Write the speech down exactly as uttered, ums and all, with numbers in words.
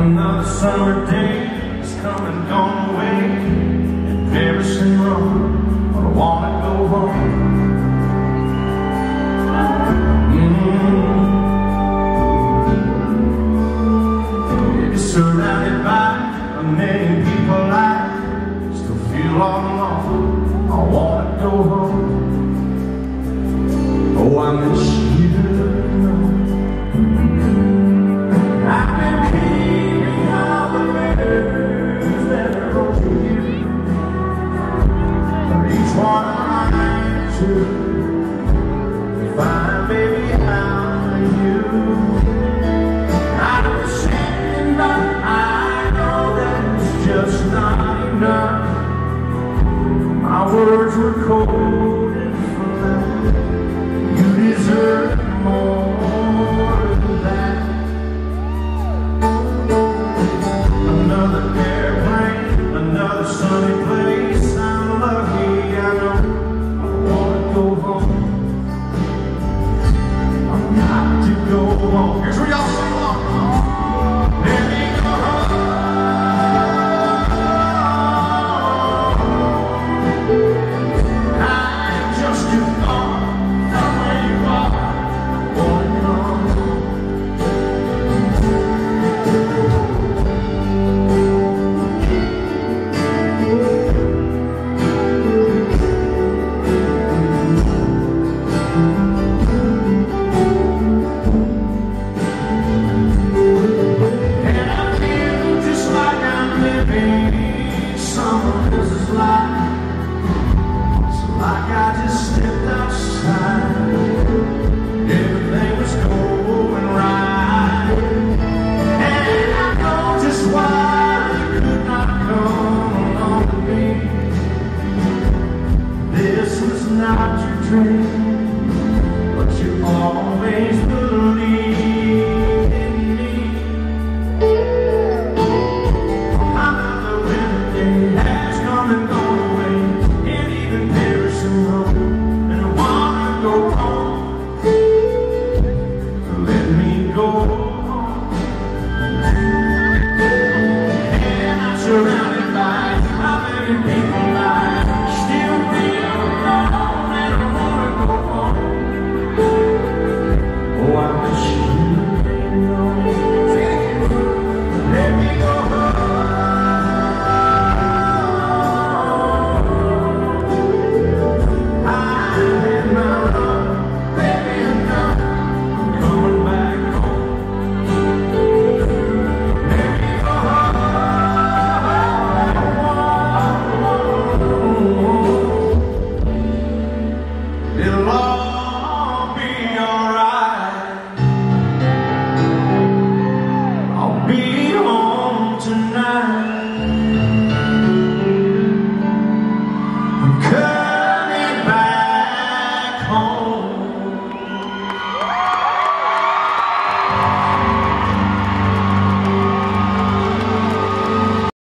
Another summer day is come and gone away. In Paris and Rome, but I wanna go home. Mm-hmm. Surrounded by a million people, I still feel all alone. I wanna go home. Oh, I miss you. I've been keeping all the letters that I wrote to you. For each one of mine too. Fine, baby, how are you? I was saying, but I know that it's just not enough. My words were cold and flat. You deserve more than that. Another airplane, another sunny place. I'm lucky, I know. I wanna go home. I'm got to go home. Here's where y'all sing along. Let me go home. I'm just too far from where you are. I wanna go home. Someone else's life. So like I just stepped outside, everything was going right, and I know just why you could not come along with me. This was not your dream, but you always